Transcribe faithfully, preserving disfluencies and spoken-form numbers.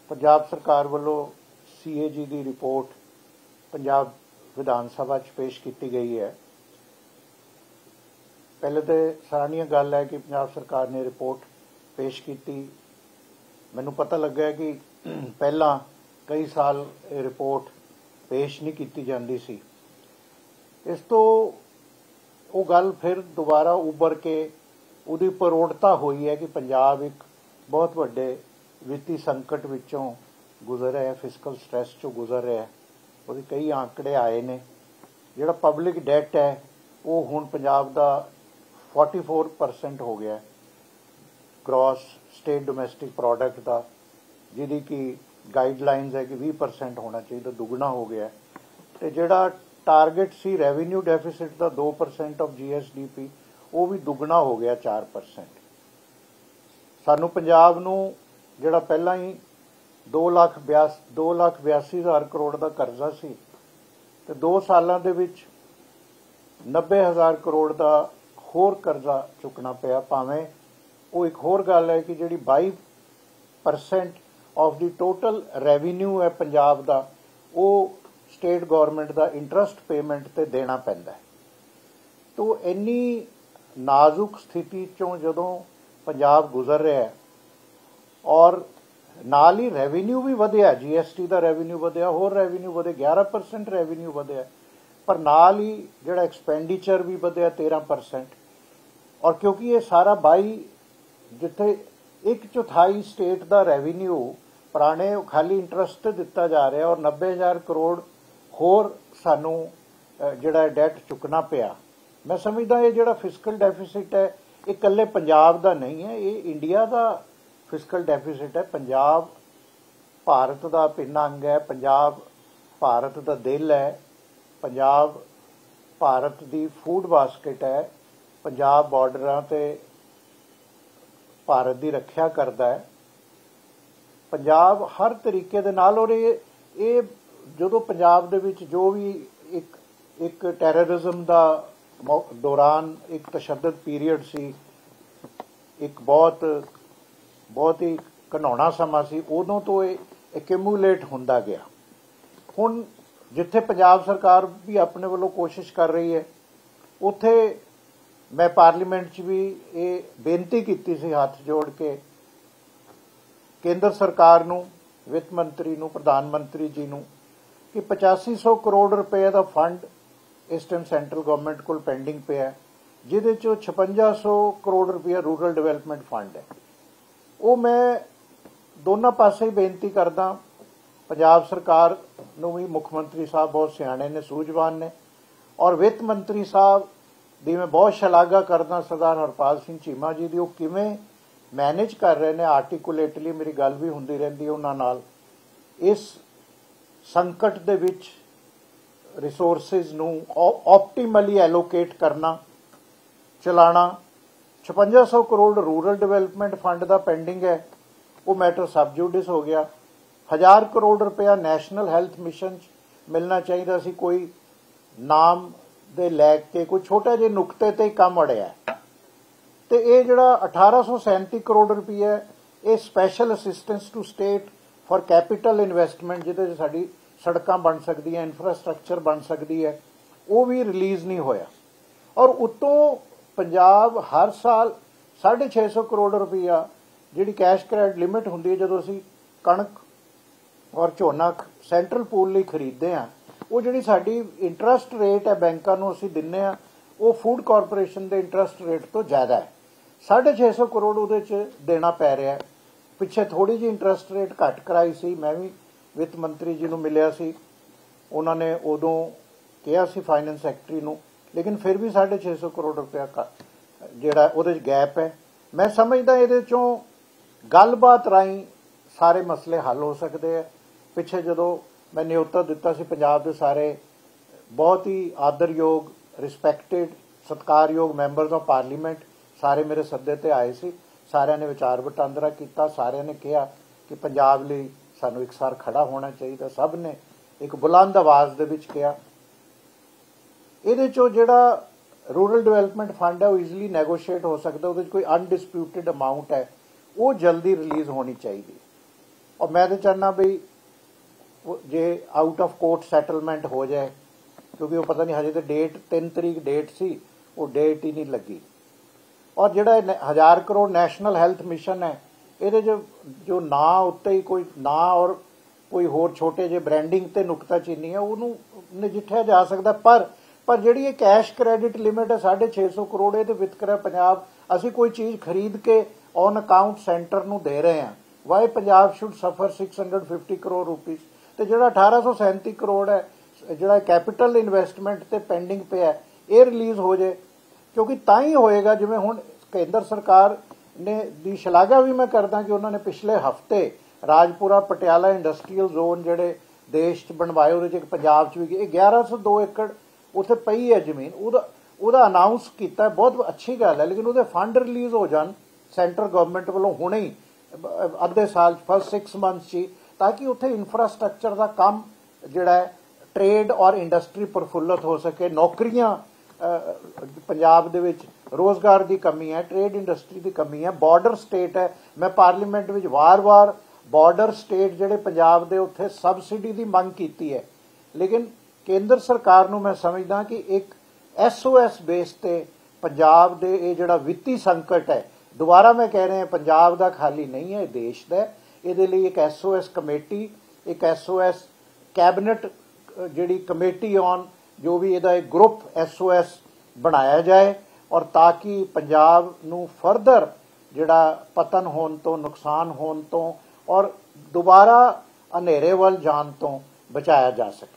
पंजाब सरकार वालों सी ए जी की रिपोर्ट पंजाब विधान सभा च पेश की गई है। पहले तो सराहनीय गल है कि पंजाब सरकार ने रिपोर्ट पेश की। मैनू पता लगा कि पहला कई साल ये रिपोर्ट पेश नहीं की जाती सी। इस तो वो गल फिर दोबारा उभर के उहदी प्रौढ़ता हुई है कि पंजाब एक बहुत वड्डे वित्ती संकट विचों गुजर रहा है, फिजिकल स्ट्रैस चों गुजर रहा है। वो कई आंकड़े आए ने। जिहड़ा पब्लिक डेट है वो हुण पंजाब दा चौवालीस परसेंट हो गया ग्रॉस स्टेट डोमैसटिक प्रोडक्ट का, जिहदी की गाइडलाइनस है कि बीस परसेंट होना चाहिए, दुगना हो गया। तो जिहड़ा टारगेट सी रेवन्यू डेफिसिट का दो percent of G S D P वो भी दुगना हो गया चार परसेंट। सानू पंजाब नू जिहड़ा पहला ही दो लाख बयास दो लाख बयासी हज़ार करोड़ का कर्जा सी ते दो सालों के विच नब्बे हज़ार करोड़ का होर कर्जा चुकना पिया। भावें वो एक होर गल है कि जिहड़ी बाई percent of the total revenue है पंजाब का वो स्टेट गौरमेंट का इंटरस्ट पेमेंट ते देना पैंदा है। तो इन्नी नाजुक स्थिति चों जदों पंजाब गुजर रहा है और नाल ही रेवन्यू भी वधिया, जी एस टी का रेवन्यू वधिया, होर रेवन्यू वधे ग्यारह परसेंट रेवन्यू वधिया, पर नाल ही जिहड़ा एक्सपेंडिचर भी वधिया तेरह परसेंट। और क्योंकि ये सारा बाई जिथे एक चौथाई स्टेट का रेवन्यू पुराने खाली इंटरस्ट दिता जा रहा है और नब्बे हज़ार करोड़ होर सानू जिहड़ा डेट चुकना पिया। मैं समझदा ये जिहड़ा फिजिकल डेफिसिट है ये कल्ले पंजाब का नहीं है, ये इंडिया का फिजिकल डेफिसिट है। पंजाब भारत का भिन्न अंग है, पंजाब भारत का दिल है, पंजाब भारत की फूड बास्केट है, पंजाब बॉर्डरां ते भारत की रक्षा करता है। पंजाब हर तरीके दे नाल और ये ये जो पंजाब दे विच जो भी एक एक टैररिज्म का दौरान एक तशद्दद पीरीयड सी, एक बहुत बहुत ही घिनौना समा सी, उदों तो ये एक्यूमुलेट हुंदा गया। हुण जिथे पंजाब सरकार भी अपने वालों कोशिश कर रही है उत्थे मैं पार्लीमेंट च भी ये बेनती की सी हाथ जोड़ के केंद्र सरकार नूं, वित्त मंत्री नूं, प्रधानमंत्री जी नूं कि पचासी सौ करोड़ रुपए का फंड इस टाइम सेंट्रल गवर्नमेंट को पेंडिंग पे है, जिहदे चों छपंजा सौ करोड़ रुपया रूरल डिवेलपमेंट फंड है। वो मैं दोनों पासे ही बेनती करदा। पंजाब सरकार नूं भी मुख्यमंत्री साहब बहुत सियाणे ने, सूझवान ने, और वित्त मंत्री साहब दी मैं बहुत शलाघा करदा सरदार हरपाल सिंह चीमा जी दी। वो किवें मैनेज कर रहे हैं आर्टिकुलेटली, मेरी गल भी हुंदी रहिंदी उन्हां नाल। इस संकट दे विच रिसोर्सिस नूं ऑप्टीमली एलोकेट करना, चलाना। छपंजा सौ करोड़ रूरल डिवेलपमेंट फंड का पेंडिंग है, वो मैटर सब जुडिस हो गया। हज़ार करोड़ रुपया नैशनल हैल्थ मिशन मिलना चाहिए सी, कोई नाम दे लैके कोई छोटा जे नुकते ते काम अड़िया। तो ये जिहड़ा अठारह सौ सैंती करोड़ रुपया है ये special assistance to state for capital investment, जिहदे साडी सड़कां बन सकदी है, इंफ्रास्ट्रक्चर बन सकती है, वो भी रिलीज़ नहीं होया। और उत्तों पंजाब हर साल साढ़े छे सौ करोड़ रुपया जिहड़ी कैश क्रेडिट लिमिट हुंदी है जदों असीं कणक और झोना सेंट्रल पूल लई खरीदते हैं, वो जिहड़ी साडी इंटरस्ट रेट है बैंकां नूं असीं दिंदे आ वो फूड कॉरपोरेशन के इंटरस्ट रेट तो ज़्यादा है। साढ़े छे सौ करोड़ उहदे च देना पै रहा है। पिछे थोड़ी जी इंटरस्ट रेट घट कराई सी, मैं भी वित्त मंत्री जी नूं मिलिया सी, उन्होंने उदों कहा सी फाइनेंस सैकटरी नूं, लेकिन फिर भी साढ़े छे सौ करोड़ रुपया जिहड़ा उहदे च गैप है। मैं समझदा इहदे चों गलबात राहीं सारे मसले हल हो सकते हैं। पिछे जदों मैं न्योता दिता सी पंजाब दे सारे बहुत ही आदरयोग रिस्पैक्टेड सत्कारयोग मैंबर्स ऑफ पार्लीमेंट सारे मेरे सद्दे ते आए सी, सारिਆਂ ने विचार वटांदरा किया, सारिਆਂ ने कहा कि पंजाब लई सानू एक सार खड़ा होना चाहिए। सब ने एक बुलंद आवाज़ दे विच कहा। इहदे चों जिहड़ा रूरल डिवेलपमेंट फंड है वो ईजली नैगोशिएट हो सकता, उहदे कोई अनडिस्प्यूटिड अमाउंट है वो जल्दी रिलीज़ होनी चाहिए। और मैं तो चाहना भी जे आउट ऑफ कोर्ट सैटलमेंट हो जाए, क्योंकि वो पता नहीं हजे तो डेट तीन तरीक डेट सी, वो डेट ही नहीं लगी। और जिहड़ा हज़ार करोड़ नैशनल हैल्थ मिशन है, ये जो जो ना उत्ते ही कोई ना और कोई होर छोटे जे ब्रांडिंग ते नुकताचीनी है, उन्होंने नजिठिया जा सकता। पर पर जिहड़ी कैश क्रेडिट लिमिट है साढ़े छे सौ करोड़, ये वितकरा पंजाब, असी कोई चीज़ खरीद के ऑन अकाउंट सेंटर नूं दे रहे हैं, why Punjab should suffer six hundred fifty crore rupees. तो जिहड़ा अठारह सौ सैंती करोड़ है जिहड़ा कैपिटल इन्वेस्टमेंट ते पेंडिंग पे है, ये रिलीज़ हो जाए, क्योंकि तां ही होएगा। जिवें हुण केंद्र सरकार ने दी शलाघा भी मैं करदा कि उन्होंने पिछले हफ्ते राजपुरा पटियाला इंडस्ट्रीयल जोन जिहड़े देश च बनवाए, उहदे च पंजाब च भी ग्यारह सौ दो एकड़ उत्थे पई है जमीन, उहदा उहदा अनाउंस किया, बहुत अच्छी गल है। लेकिन उहदे फंड रिलीज़ हो जान सेंट्रल गवर्नमेंट वालों हुणे ही अद्धे साल फर्स्ट सिक्स मंथ्स ही, ताकि उत्थे इंफ्रास्ट्रक्चर का काम जिहड़ा है ट्रेड और इंडस्ट्री प्रफुल्लत हो सके। नौकरियां पंजाब दे विच रोजगार की कमी है, ट्रेड इंडस्ट्री की कमी है, बॉर्डर स्टेट है। मैं पार्लीमेंट में वार वार बॉर्डर स्टेट जिहड़े पंजाब दे उत्थे सबसिडी की मंग की है, लेकिन केंद्र सरकार नूं मैं समझदा कि एक एस ओ एस बेस ते पंजाब दे ये जिहड़ा वित्ती संकट है, दोबारा मैं कह रहे हैं पंजाब का खाली नहीं है, देश का। ये लिए एक एस ओ एस कमेटी, एक एस ओ एस कैबिनेट जिहड़ी कमेटी ऑन जो भी इहदा एक ग्रुप एस ओ एस बनाया जाए, और ताकि पंजाब नूं फर्दर जिहड़ा पतन होने तो, नुकसान होने तो और दोबारा हनेरे वल जाण तो बचाया जा सके।